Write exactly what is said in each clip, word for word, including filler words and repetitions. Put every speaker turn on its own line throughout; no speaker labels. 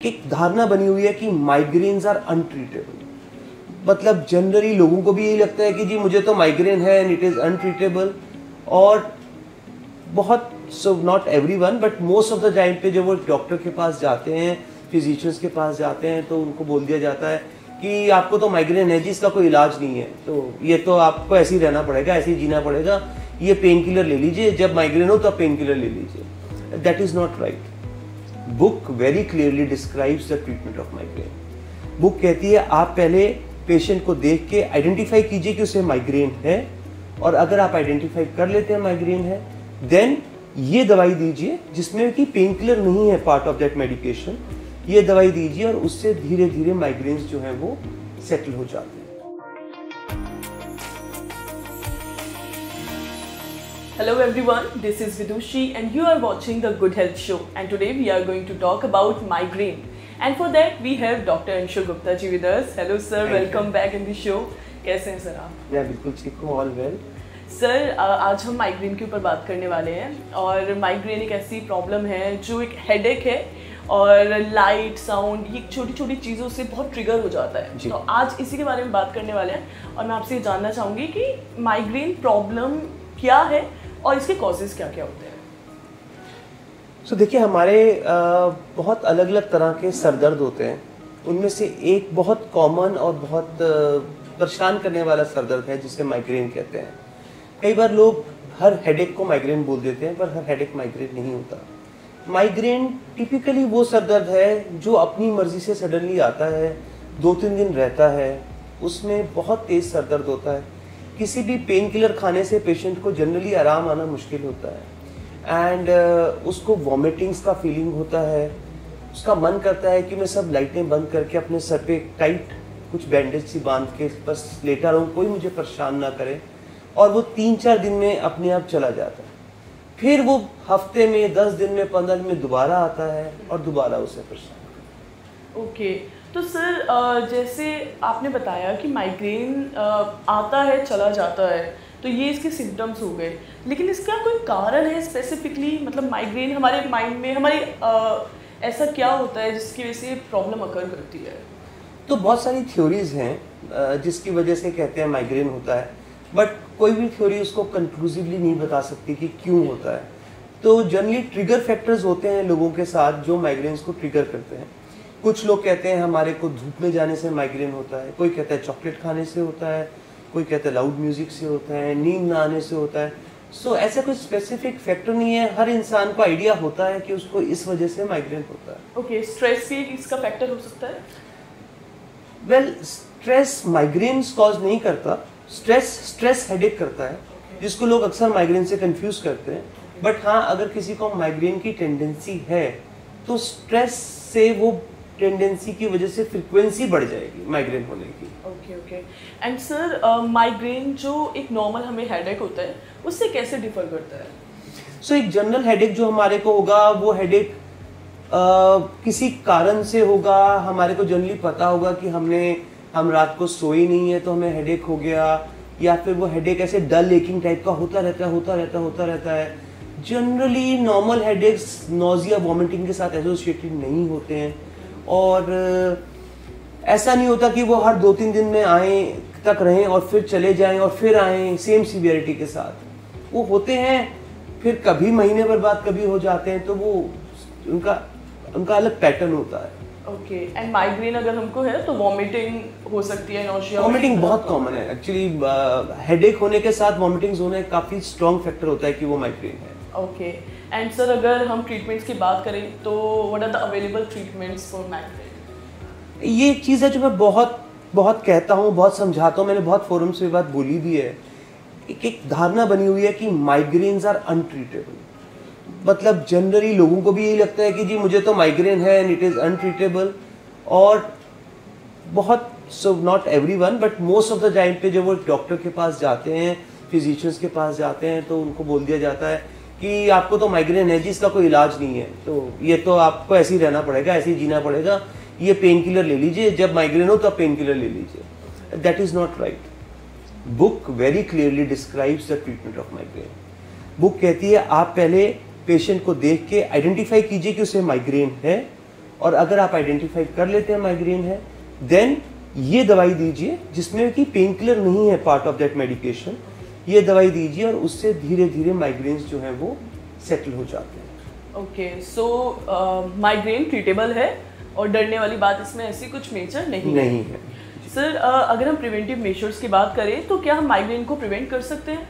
एक धारणा बनी हुई है कि माइग्रेन्स आर अनट्रीटेबल। मतलब जनरली लोगों को भी यही लगता है कि जी मुझे तो माइग्रेन है एंड इट इज़ अनट्रीटेबल। और बहुत so not everyone but most of the time पे जब वो डॉक्टर के पास जाते हैं, फिजिशियंस के पास जाते हैं, तो उनको बोल दिया जाता है कि आपको तो माइग्रेन है जी, इसका कोई इलाज नहीं है, तो ये तो आपको ऐसे ही रहना पड़ेगा, ऐसे ही जीना पड़ेगा, ये पेन किलर ले लीजिए, जब माइग्रेन हो तो पेन किलर ले लीजिए। That is not right. Book very clearly describes the treatment of migraine. Book कहती है आप पहले पेशेंट को देख के आइडेंटिफाई कीजिए कि उसे माइग्रेन है, और अगर आप आइडेंटिफाई कर लेते हैं माइग्रेन है, देन ये दवाई दीजिए जिसमें कि पेन किलर नहीं है पार्ट ऑफ दैट मेडिकेशन। ये दवाई दीजिए और उससे धीरे धीरे माइग्रेन्स जो हैं वो सेटल हो जाते हैं।
Hello everyone, this is Vidushi and you are watching the Good Health Show, and today we are going to talk about migraine, and for that we have Doctor Anshul Gupta ji with us. Hello sir, Thank welcome you. back in the show. कैसे हैं sir आप?
मैं बिल्कुल ठीक हूँ, all well.
Sir आज हम migraine के ऊपर बात करने वाले हैं, और माइग्रेन एक ऐसी प्रॉब्लम है जो एक हेडेक है और लाइट साउंड ये छोटी छोटी चीज़ों से बहुत ट्रिगर हो जाता है। तो आज इसी के बारे में बात करने वाले हैं, और मैं आपसे ये जानना चाहूँगी कि माइग्रेन प्रॉब्लम क्या है और इसके कॉजेज क्या क्या होते हैं।
सो so, देखिए हमारे आ, बहुत अलग अलग तरह के सर दर्द होते हैं। उनमें से एक बहुत कॉमन और बहुत परेशान करने वाला सर दर्द है जिसे माइग्रेन कहते हैं। कई बार लोग हर हेडेक को माइग्रेन बोल देते हैं, पर हर हेडेक माइग्रेन नहीं होता। माइग्रेन टिपिकली वो सर दर्द है जो अपनी मर्जी से सडनली आता है, दो तीन दिन रहता है, उसमें बहुत तेज सर दर्द होता है। किसी भी पेन किलर खाने से पेशेंट को जनरली आराम आना मुश्किल होता है, एंड uh, उसको वॉमिटिंग्स का फीलिंग होता है। उसका मन करता है कि मैं सब लाइटें बंद करके अपने सर पे टाइट कुछ बैंडेज सी बांध के बस लेटा रहूं, कोई मुझे परेशान ना करे, और वो तीन चार दिन में अपने आप चला जाता है। फिर वो हफ्ते में, दस दिन में, पंद्रह दिन में दोबारा आता है और दोबारा उसे परेशान करता है।
Okay okay. तो सर जैसे आपने बताया कि माइग्रेन आता है चला जाता है, तो ये इसके सिम्टम्स हो गए, लेकिन इसका कोई कारण है स्पेसिफिकली? मतलब माइग्रेन हमारे माइंड में हमारी ऐसा क्या होता है जिसकी वजह से प्रॉब्लम अकर करती है?
तो बहुत सारी थ्योरीज हैं जिसकी वजह से कहते हैं माइग्रेन होता है, बट कोई भी थ्योरी उसको कंक्लूसिवली नहीं बता सकती कि क्यों होता है। तो जनरली ट्रिगर फैक्टर्स होते हैं लोगों के साथ जो माइग्रेन्स को ट्रिगर करते हैं। कुछ लोग कहते हैं हमारे को धूप में जाने से माइग्रेन होता है, कोई कहता है चॉकलेट खाने से होता है, कोई कहता है लाउड म्यूजिक से होता है, नींद ना आने से होता है। सो so, ऐसा कोई स्पेसिफिक फैक्टर नहीं है, हर इंसान को आइडिया होता है कि उसको इस वजह से माइग्रेन होता है।
ओके okay, स्ट्रेस भी इसका फैक्टर हो सकता है?
Well well, stress migraine cause नहीं करता, स्ट्रेस स्ट्रेस हेडेक करता है, okay. जिसको लोग अक्सर माइग्रेन से कंफ्यूज करते हैं। बट हाँ, अगर किसी को माइग्रेन की टेंडेंसी है तो स्ट्रेस से वो टेंडेंसी की वजह से फ्रीक्वेंसी बढ़ जाएगी माइग्रेन होने की।
Okay okay and sir migraine जो एक नॉर्मल हमें हेडेक होता है उससे कैसे डिफर करता है?
सो so, एक जनरल हेडेक जो हमारे को होगा वो हेडेक uh, किसी कारण से होगा। हमारे को जनरली पता होगा कि हमने हम रात को सोए नहीं है तो हमें हेडेक हो गया, या फिर वो हेडेक ऐसे डल एकिंग टाइप का होता रहता है होता रहता होता रहता है। Generally normal headaches nausea vomiting के साथ एसोसिएटेड नहीं होते हैं, और ऐसा नहीं होता कि वो हर दो तीन दिन में आए तक रहें और फिर चले जाएं और फिर आएं सेम सीवियरिटी के साथ। वो होते हैं, फिर कभी महीने भर बाद कभी हो जाते हैं, तो वो उनका उनका अलग पैटर्न होता है।
ओके एंड माइग्रेन अगर हमको है तो वॉमिटिंग हो सकती है, नौशिया?
वॉमिटिंग बहुत कॉमन है एक्चुअली। हेडेक होने के साथ वॉमिटिंग्स होना एक काफ़ी स्ट्रॉन्ग फैक्टर होता है कि वो माइग्रेन है।
ओके एंड सर अगर हम ट्रीटमेंट्स की बात करें तो what are the available treatments for migraine?
ये एक चीज़ है जो मैं बहुत बहुत कहता हूँ, बहुत समझाता हूँ, मैंने बहुत फोरम्स पे बात बोली भी है। एक एक धारणा बनी हुई है कि माइग्रेन्स आर अनट्रीटेबल। मतलब जनरली लोगों को भी यही लगता है कि जी मुझे तो माइग्रेन है एंड इट इज़ अनट्रीटेबल। और बहुत so not everyone but most of the time पे जब वो डॉक्टर के पास जाते हैं, फिजिशियंस के पास जाते हैं, तो उनको बोल दिया जाता है कि आपको तो माइग्रेन है जी, इसका कोई इलाज नहीं है, तो ये तो आपको ऐसे ही रहना पड़ेगा, ऐसे ही जीना पड़ेगा, ये पेन किलर ले लीजिए, जब माइग्रेन हो तो पेन किलर ले लीजिए। That is not right. Book very clearly describes the treatment of migraine. Book कहती है आप पहले पेशेंट को देख के आइडेंटिफाई कीजिए कि उसे माइग्रेन है, और अगर आप आइडेंटिफाई कर लेते हैं माइग्रेन है, देन ये दवाई दीजिए जिसमें कि पेन किलर नहीं है पार्ट ऑफ दैट मेडिकेशन, ये दवाई दीजिए और उससे धीरे धीरे माइग्रेन्स जो हैं वो सेटल हो जाते हैं।
ओके, सो माइग्रेन ट्रीटेबल है और डरने वाली बात इसमें ऐसी कुछ मेजर नहीं है।
नहीं है
सर, uh, अगर हम प्रिवेंटिव मेजर्स की बात करें तो क्या हम माइग्रेन को प्रिवेंट कर सकते हैं?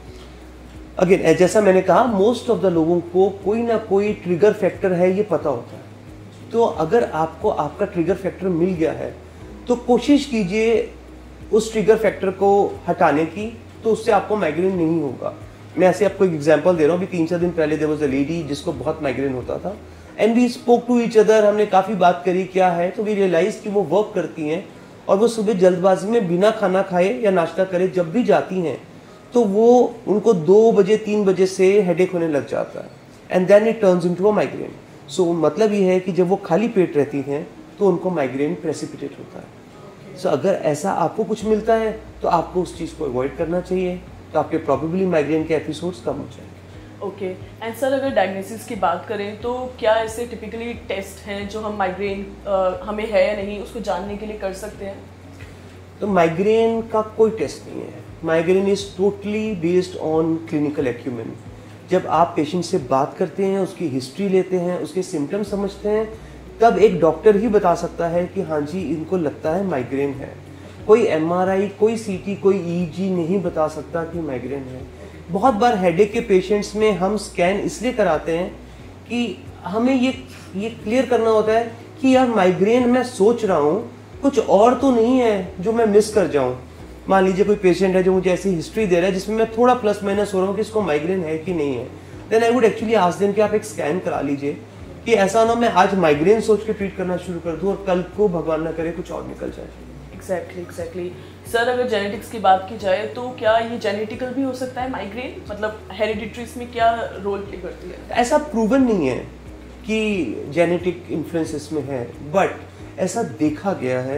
अगेन जैसा मैंने कहा, मोस्ट ऑफ द लोगों को कोई ना कोई ट्रिगर फैक्टर है ये पता होता है। तो अगर आपको आपका ट्रिगर फैक्टर मिल गया है तो कोशिश कीजिए उस ट्रिगर फैक्टर को हटाने की, तो उससे आपको माइग्रेन नहीं होगा। मैं ऐसे आपको एक एग्जांपल दे रहा हूँ। अभी तीन चार दिन पहले देयर वाज अ लेडी जिसको बहुत माइग्रेन होता था, and we spoke to each other, हमने काफ़ी बात करी क्या है, तो वी रियलाइज कि वो वर्क करती हैं और वो सुबह जल्दबाजी में बिना खाना खाए या नाश्ता करे जब भी जाती हैं तो वो उनको दो बजे तीन बजे से हेडेक होने लग जाता है, and then it turns into a migraine. So मतलब ये है कि जब वो खाली पेट रहती हैं तो उनको माइग्रेन प्रेसिपिटेट होता है। सो so, अगर ऐसा आपको कुछ मिलता है तो आपको उस चीज़ को अवॉइड करना चाहिए, तो आपके प्रॉबेबली माइग्रेन के एपिसोड्स कम हो जाएंगे।
ओके, एंड सर अगर डायग्नोसिस की बात करें तो क्या ऐसे टिपिकली टेस्ट हैं जो हम माइग्रेन हमें है या नहीं उसको जानने के लिए कर सकते हैं?
तो माइग्रेन का कोई टेस्ट नहीं है। Migraine is totally based on clinical acumen. जब आप पेशेंट से बात करते हैं, उसकी हिस्ट्री लेते हैं, उसके सिम्टम्स समझते हैं, तब एक डॉक्टर ही बता सकता है कि हाँ जी इनको लगता है माइग्रेन है। कोई एमआरआई, कोई सीटी, कोई ईईजी नहीं बता सकता कि माइग्रेन है। बहुत बार हेडेक के पेशेंट्स में हम स्कैन इसलिए कराते हैं कि हमें ये ये क्लियर करना होता है कि यार माइग्रेन मैं सोच रहा हूँ, कुछ और तो नहीं है जो मैं मिस कर जाऊँ। मान लीजिए कोई पेशेंट है जो मुझे ऐसी हिस्ट्री दे रहा है जिसमें मैं थोड़ा प्लस माइनस हो रहा हूँ कि इसको माइग्रेन है कि नहीं है, then I would actually ask them कि आप एक स्कैन करा लीजिए, कि ऐसा ना मैं आज माइग्रेन सोच के ट्रीट करना शुरू कर दूँ और कल को भगवान ना करे कुछ और निकल जाए।
एग्जैक्टली एग्जैक्टली सर, अगर जेनेटिक्स की बात की जाए तो क्या ये जेनेटिकल भी हो सकता है माइग्रेन, मतलब हेरिडिटरीज में क्या रोल प्ले करती है?
ऐसा प्रूवन नहीं है कि जेनेटिक इन्फ्लुएंस इसमें है, बट ऐसा देखा गया है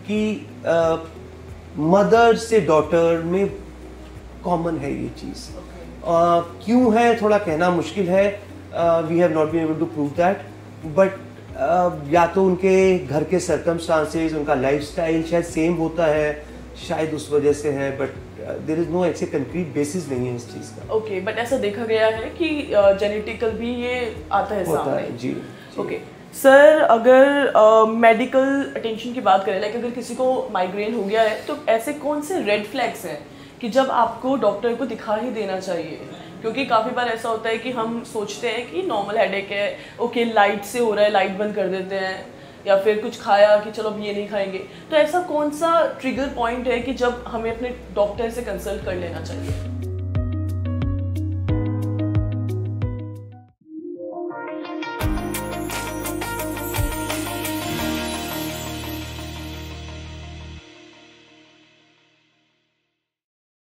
कि मदर से डॉटर में कॉमन है ये चीज़। uh, क्यों है थोड़ा कहना मुश्किल है, we have not been able to prove that, but या तो उनके घर के सर्कमस्टांसेस, उनका लाइफस्टाइल शायद सेम होता है, शायद उस वजह से है, बट देयर इज नो ऐसे कंक्रीट बेसिस नहीं है इस चीज़ का।
ओके okay, बट ऐसा देखा गया है कि जेनेटिकल uh, भी ये आता है
होता
सामने।
है जी।
ओके सर, अगर मेडिकल uh, अटेंशन की बात करें, लाइक अगर किसी को माइग्रेन हो गया है तो ऐसे कौन से रेड फ्लैग्स हैं कि जब आपको डॉक्टर को दिखा ही देना चाहिए? क्योंकि काफ़ी बार ऐसा होता है कि हम सोचते हैं कि नॉर्मल हेडेक है, ओके लाइट से हो रहा है, लाइट बंद कर देते हैं, या फिर कुछ खाया कि चलो अब ये नहीं खाएंगे। तो ऐसा कौन सा ट्रिगर पॉइंट है कि जब हमें अपने डॉक्टर से कंसल्ट कर लेना चाहिए?